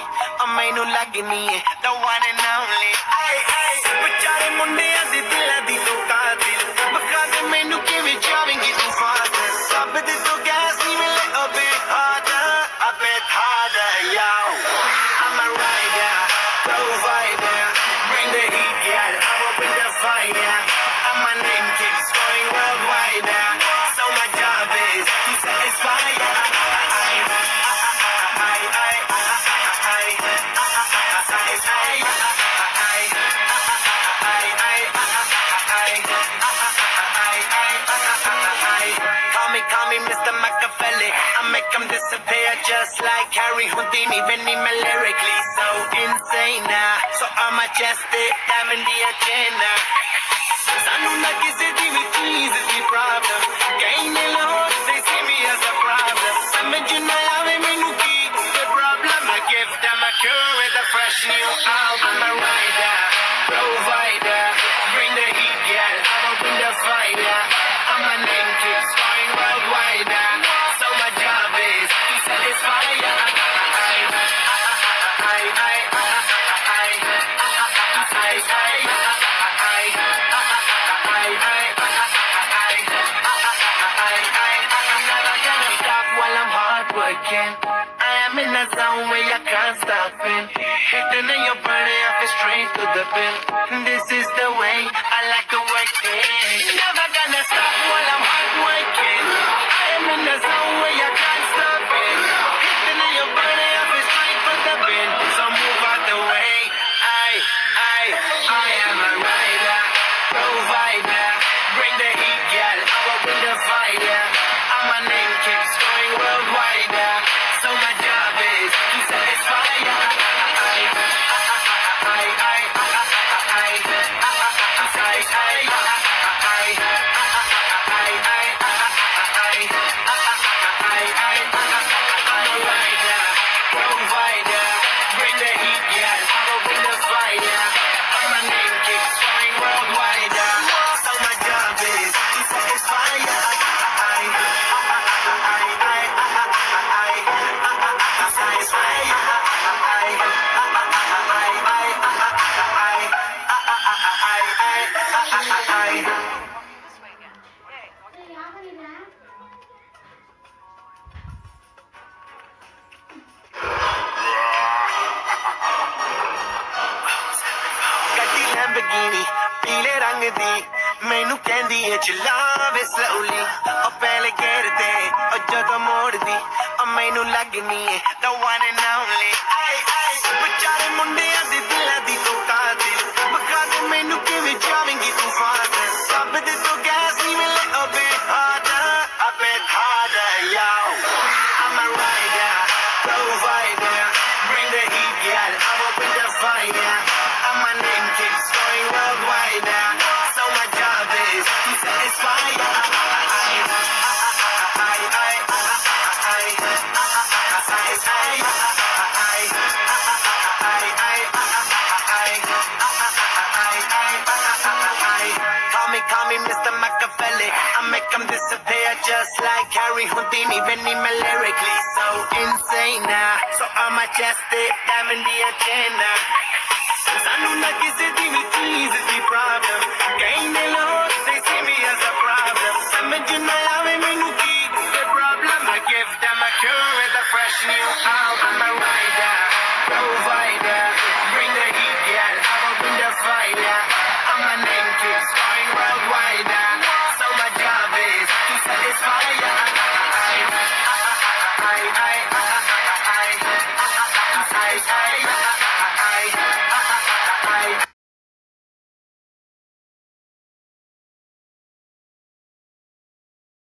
मैनू लगनी है the one and only बेचारे मुंडियां दे दिलां दी तू कातिल बखा दे मैनू किवें जावेंगी तू फादर सब दे तो गैस नहीं मिले a bit harder yo I'm a rider provider bring the heat yeah I'm up in the fire and my name keeps going worldwide so my job is to satisfy Call me Mr. Machiavelli I make them disappear just like Harry Houdini Benny me lyrically so insane so I'm majestic I'm in the agenda Sanu na kisi di vi cheese di problem Gain alone they see me as a problem Samajh na aave mainu ki the problem I give them a cure with a fresh new album I'm a rider provider bring the heat yeah I'm up in the fire and my name keeps going worldwide so my job is to satisfy I am in a zone where you can't stop it. Hitting in your body, I feel straight to the pin. This is the way I like to work it. Never gonna stop while I'm hard working. I am in a zone where you can't stop it. Hitting in your body, I feel straight to the pin. So move out the way. I am a rider, provider. Bring the heat, girl. I'm up in the fire. And my name keeps going worldwide. So my job is to satisfy provider, bring the heat, yeah, I'm up in the fire. And my name keeps going worldwide. So my job is to satisfy Lamborghini, पीले रंग दी मैनू कहंदी है चलावे slowly ओ पहले गेर दे ओ जदों मोड़ दी ओ मैनू लगनी है the one and only बेचारे मुंडियां दे दिलां दी तू कातिल बखा दे मैनू किवें जावेंगी तू फादर सब दे तो गैस नहीं मिले a bit harder yo I'm a rider provider bring the heat yeah I'm up in the fire and my name keeps going worldwide so my job is to satisfy Call me Mr. Machiavelli I make them disappear just like Harry Houdini Benny me lyrically so insane so I'm majestic I'm in the agenda Sanu na kisi di vi cheese di problem Gain